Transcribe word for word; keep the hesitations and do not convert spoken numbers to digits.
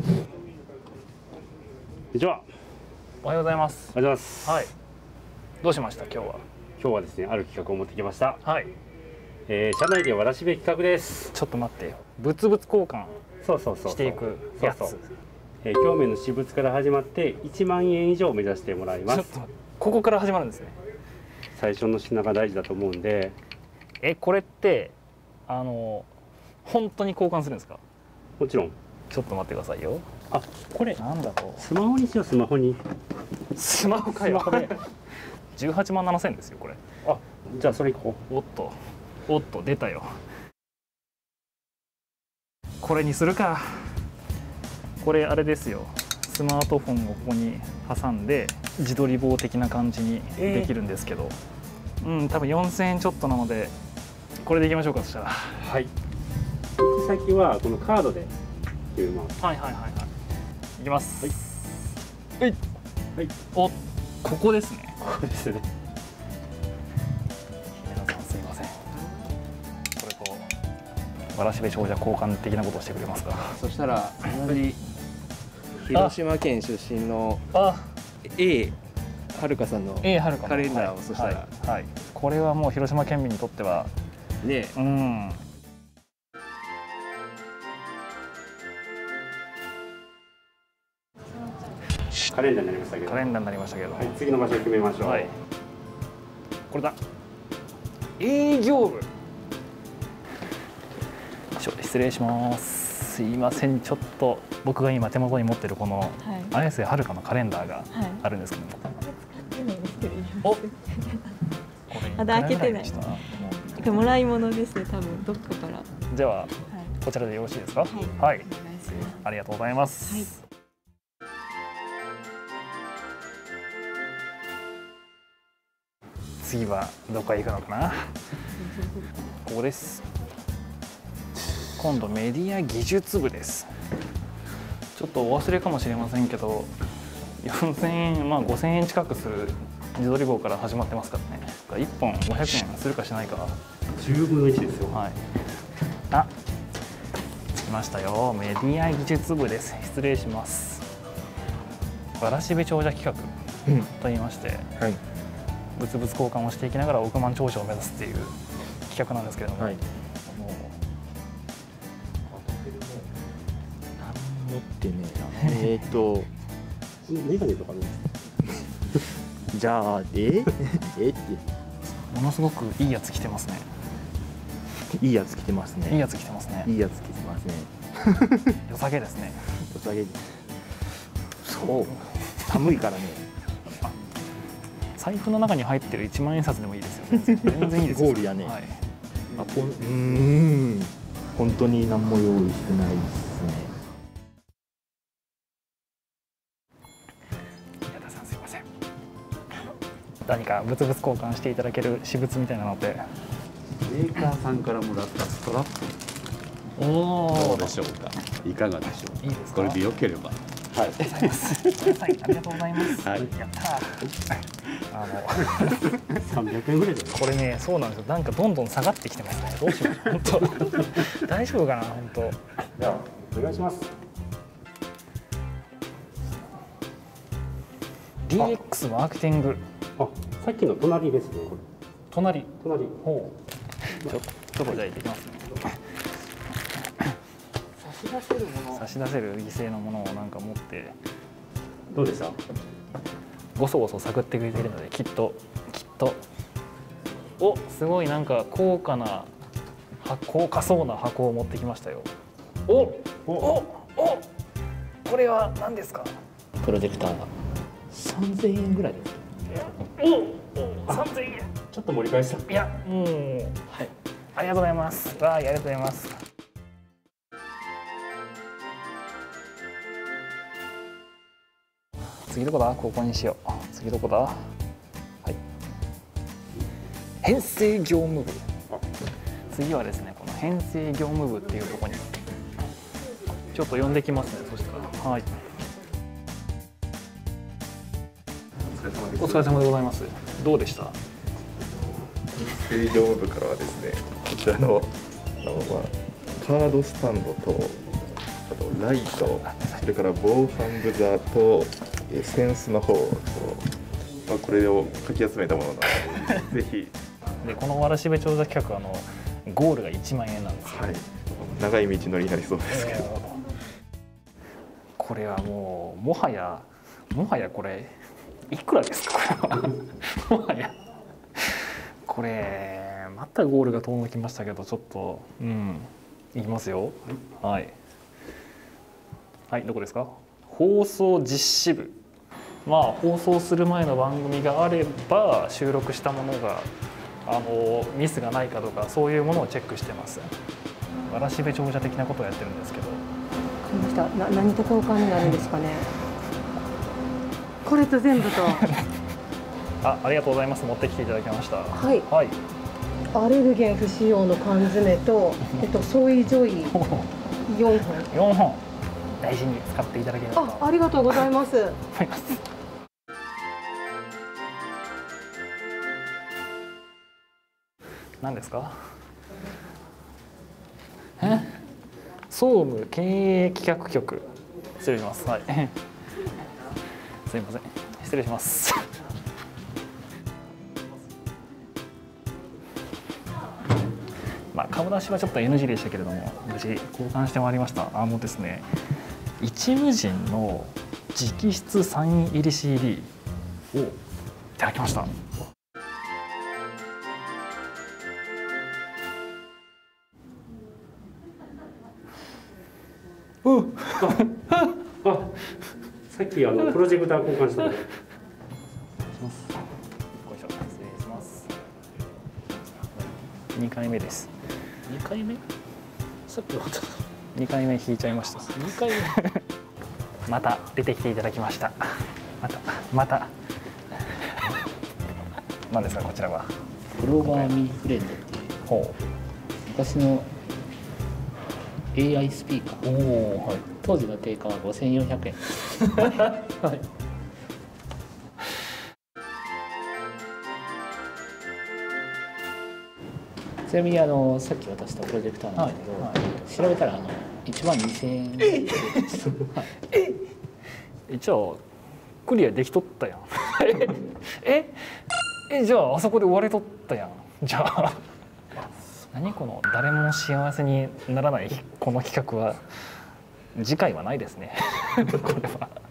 にちは。 おはようございます。 おはようございます。 はい。どうしました今日は？ 今日はですね、ある企画を持ってきました。 はい。 えー、社内でわらしべ企画です。 ちょっと待ってよ。物々交換そうそうそうしていくやつ。 そうそう。えー、表面の私物から始まっていちまんえん以上目指してもらいます。 ちょっとここから始まるんですね。 最初の品が大事だと思うんで。 え、これってあの本当に交換するんですか？ もちろん。 ちょっと待ってくださいよ。 あ、これなんだろう。 スマホにしよう。スマホに。 スマホかよ。じゅうはちまんななせんですよこれ。 あ、じゃあそれいこう。おっとおっと出たよ。これにするか。これあれですよ。スマートフォンをここに挟んで自撮り棒的な感じにできるんですけど、えー、うん多分よんせんえんちょっとなのでこれでいきましょうか。そしたらはい。行き先はこのカードで決めます。 はいはいはいはい。いきます。はい。 はい。 お、ここですね。 ここですね。 皆さんすいません。これこうわらしべ長者交換的なことをしてくれますか。 そしたら同じ広島県出身のあ A はるかさんのカレンダーをそしたら、 はいはい、これはもう広島県民にとってはね、 うん。 カレンダーになりましたけど。 カレンダーになりましたけど。 はい、次の場所を決めましょう。はい。 これだ。営業部。失礼します。すいません。ちょっと僕が今手元に持ってるこの綾瀬はるかのカレンダーがあるんですけども。お。これまだ開けてない。もらい物ですね。多分どっかから。 ではこちらでよろしいですか。はい。はい、ありがとうございます。はい、次はどこへ行くのかな。ここです。今度メディア技術部です。ちょっとお忘れかもしれませんけどよんせんえん、まあごせんえん近くする自撮り棒から始まってますからね。いっぽんごひゃくえんするかしないか。 じゅうぶんのいちですよ。はい。 あ、着きましたよ。メディア技術部です。失礼します。わらしべ長者企画と言いまして、うん、はい、物々交換をしていきながら億万長者を目指すっていう企画なんですけれども、はい、もう何持ってねええっとメガネとかね。 じゃあええってものすごくいいやつ着てますね。 いいやつ着てますね。 いいやつ着てますね。 いいやつ着てますね。 良さげですね。 良さげ。そう寒いからね。 財布の中に入ってるいちまんえん札でもいいですよ。全然、全然いいですよ。 ゴールやね。はい、あ、こん、うん、本当に何も用意してないですね。 宮田さんすいません。何か物々交換していただける私物みたいなのって。 メーカーさんからもらったストラップ。おお。どうでしょうか。いかがでしょうか。いいですか。これで良ければ。はい。ありがとうございます。 ありがとうございます。はい。やったー。あのさんびゃくえんぐらいで。 これね、そうなんですよ。なんかどんどん下がってきてますね。どうしよう。本当。大丈夫かな、本当。 じゃあお願いします。 ディーエックス マーケティング。 あ、さっきの隣ですね。これ。 隣。 隣。 ほう。ちょっとじゃあ行ってきますね。差し出せるもの。差し出せる犠牲のものをなんか持って。 どうでした？ ごそごそ探ってくれているのできっときっとおすごいなんか高価な高価そうな箱を持ってきましたよ。おおおおこれは何ですか？ プロジェクターがさんぜんえんぐらいです。 おおさんぜんえん。 ちょっと盛り返した。 いやもうはいありがとうございます。わあありがとうございます。次どこだ？ここにしよう。次どこだ？はい。編成業務部。次はですね、この編成業務部っていうところにちょっと呼んできますね。そしたら、はい。お疲れ様でございます。どうでした？ 営業部からはですね、こちらのあの、まあ、カードスタンドとあとライト、それから防犯ブザーとえセンスの方と、まあ、これをかき集めたものなのでぜひ。 でこのわらしべ長者企画はあのゴールがいちまんえんなんですよ。 はい、長い道のりになりそうですけど、 えー、これはもうもはやもはやこれいくらですかこれはもはやこれまたゴールが遠のきましたけど、ちょっとうんいきますよ。はいはい、どこですか。放送実施部。まあ放送する前の番組があれば収録したものがあのミスがないかどうか、そういうものをチェックしてます。わらしべ長者的なことをやってるんですけど。 わかりました。な何と交換になるんですかね。これと全部と。 あ、ありがとうございます。持ってきていただきました。 はい。 はい。 アレルゲン不使用の缶詰と、えっとソイジョイよんほん。 よんほん。大事に使っていただければと。 あ、ありがとうございます。 思います。何ですか。え？総務経営企画局。失礼します。はい。すいません。失礼します。まあ顔出しはちょっと エヌジー でしたけれども、無事交換してまいりました。あのですね、一無人の直筆サイン入り シーディー をいただきました。 うん、ああ、さっきあのプロジェクター交換したので。 にかいめです。 にかいめ？さっきはにかいめ引いちゃいました。 にかいめまた出てきていただきました。またまた何ですかこちらは。 グローバーミーフレンドっていうほう昔の エーアイ スピーカー。 おお、はい。 当時の定価はごせんよんひゃくえん。はい。ちなみにあのさっき渡したプロジェクターなんですけど、はいはい、調べたらあのいちまんにせんえん。えええじゃあクリアできとったやん。ええじゃああそこで終われとったやん。じゃあ何この誰も幸せにならないこの企画は次回はないですね。これは。